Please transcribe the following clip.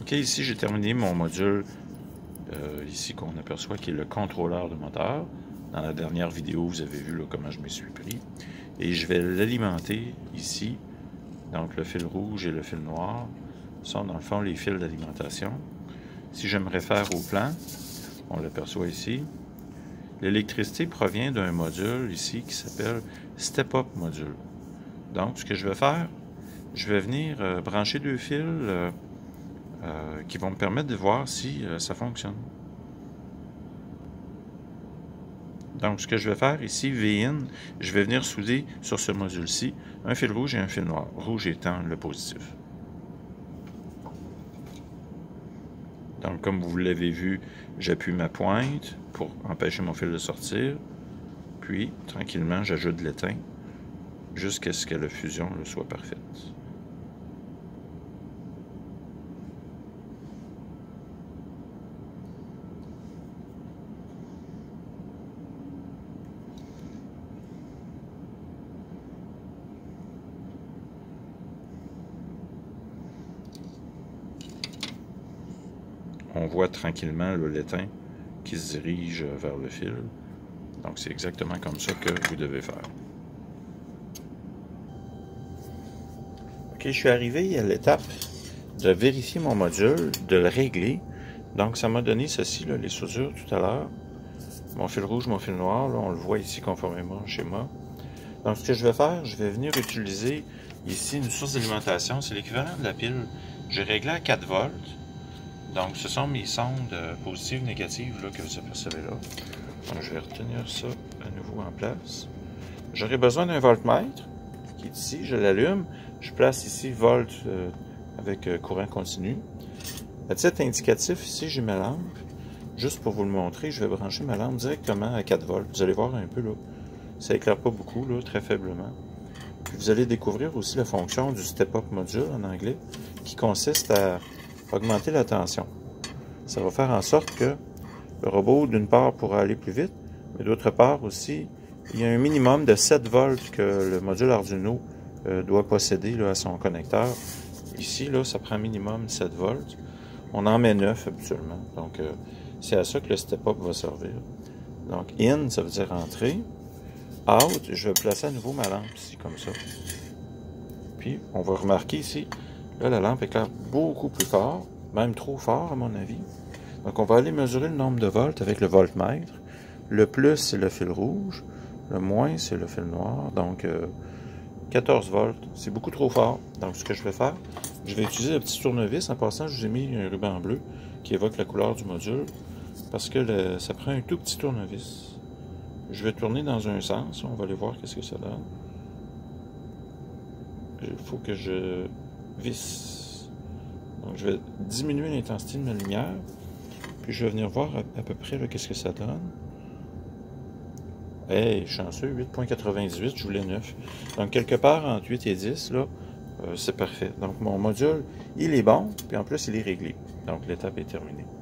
Ok, ici j'ai terminé mon module ici qu'on aperçoit qui est le contrôleur de moteur. Dans la dernière vidéo, vous avez vu là, comment je me suis pris. Et je vais l'alimenter ici. Donc le fil rouge et le fil noir sont dans le fond les fils d'alimentation. Si je me réfère au plan, on l'aperçoit ici. L'électricité provient d'un module ici qui s'appelle Step Up Module. Donc ce que je vais faire, je vais venir brancher deux fils qui vont me permettre de voir si ça fonctionne. Donc, ce que je vais faire ici, VIN, je vais venir souder sur ce module-ci un fil rouge et un fil noir, rouge étant le positif. Donc, comme vous l'avez vu, j'appuie ma pointe pour empêcher mon fil de sortir, puis, tranquillement, j'ajoute de l'étain jusqu'à ce que la fusion soit parfaite. On voit tranquillement l'étain qui se dirige vers le fil. Donc, c'est exactement comme ça que vous devez faire. Ok, je suis arrivé à l'étape de vérifier mon module, de le régler. Donc, ça m'a donné ceci, là, les soudures tout à l'heure. Mon fil rouge, mon fil noir, là, on le voit ici conformément au schéma. Donc, ce que je vais faire, je vais venir utiliser ici une source d'alimentation. C'est l'équivalent de la pile. J'ai réglé à 4 volts. Donc, ce sont mes sondes positives, négatives là, que vous apercevez là. Donc, je vais retenir ça à nouveau en place. J'aurai besoin d'un voltmètre qui est ici. Je l'allume. Je place ici volt avec courant continu. À titre indicatif, ici, j'ai ma lampe. Juste pour vous le montrer, je vais brancher ma lampe directement à 4 volts. Vous allez voir un peu, là. Ça éclaire pas beaucoup, là, très faiblement. Puis vous allez découvrir aussi la fonction du step-up module en anglais, qui consiste à augmenter la tension. Ça va faire en sorte que le robot, d'une part, pourra aller plus vite, mais d'autre part aussi, il y a un minimum de 7 volts que le module Arduino doit posséder là, à son connecteur. Ici, là, ça prend minimum 7 volts. On en met 9 habituellement. Donc, c'est à ça que le step-up va servir. Donc, in, ça veut dire entrer. Out, je vais placer à nouveau ma lampe ici, comme ça. Puis, on va remarquer ici, là, la lampe éclaire beaucoup plus fort, même trop fort à mon avis. Donc, on va aller mesurer le nombre de volts avec le voltmètre. Le plus, c'est le fil rouge. Le moins, c'est le fil noir. Donc, 14 volts, c'est beaucoup trop fort. Donc, ce que je vais faire, je vais utiliser le petit tournevis. En passant, je vous ai mis un ruban bleu qui évoque la couleur du module parce que ça prend un tout petit tournevis. Je vais tourner dans un sens. On va aller voir qu'est-ce que ça donne. Il faut que je visse. Donc, je vais diminuer l'intensité de ma lumière. Puis, je vais venir voir à peu près qu'est-ce que ça donne. Hey, chanceux, 8.98, je voulais 9. Donc, quelque part entre 8 et 10, là, c'est parfait. Donc, mon module, il est bon, puis en plus, il est réglé. Donc, l'étape est terminée.